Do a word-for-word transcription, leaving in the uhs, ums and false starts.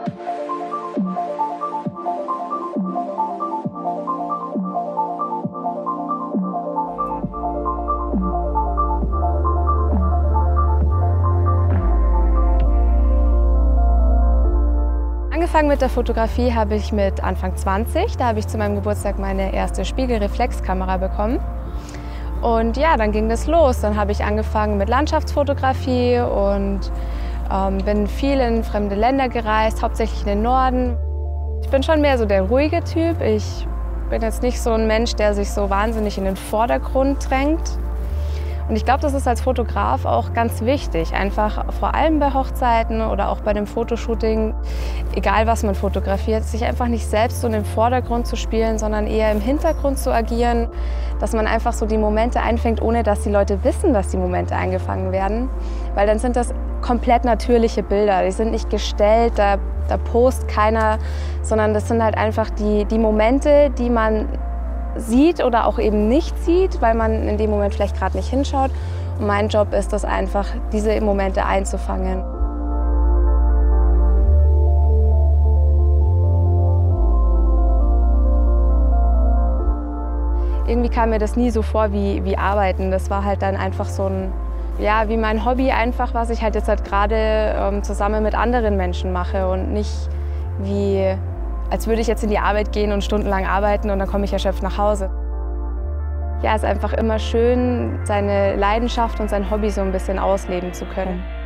Angefangen mit der Fotografie habe ich mit Anfang zwanzig. Da habe ich zu meinem Geburtstag meine erste Spiegelreflexkamera bekommen. Und ja, dann ging das los. Dann habe ich angefangen mit Landschaftsfotografie und ähm, bin viel in fremde Länder gereist, hauptsächlich in den Norden. Ich bin schon mehr so der ruhige Typ. Ich bin jetzt nicht so ein Mensch, der sich so wahnsinnig in den Vordergrund drängt. Und ich glaube, das ist als Fotograf auch ganz wichtig, einfach vor allem bei Hochzeiten oder auch bei dem Fotoshooting, egal was man fotografiert, sich einfach nicht selbst so in den Vordergrund zu spielen, sondern eher im Hintergrund zu agieren, dass man einfach so die Momente einfängt, ohne dass die Leute wissen, dass die Momente eingefangen werden, weil dann sind das komplett natürliche Bilder, die sind nicht gestellt, da, da post keiner, sondern das sind halt einfach die, die Momente, die man sieht oder auch eben nicht sieht, weil man in dem Moment vielleicht gerade nicht hinschaut. Und mein Job ist es einfach, diese Momente einzufangen. Irgendwie kam mir das nie so vor wie, wie Arbeiten. Das war halt dann einfach so ein, ja, wie mein Hobby einfach, was ich halt jetzt halt gerade ähm, zusammen mit anderen Menschen mache und nicht wie, als würde ich jetzt in die Arbeit gehen und stundenlang arbeiten und dann komme ich erschöpft nach Hause. Ja, es ist einfach immer schön, seine Leidenschaft und sein Hobby so ein bisschen ausleben zu können.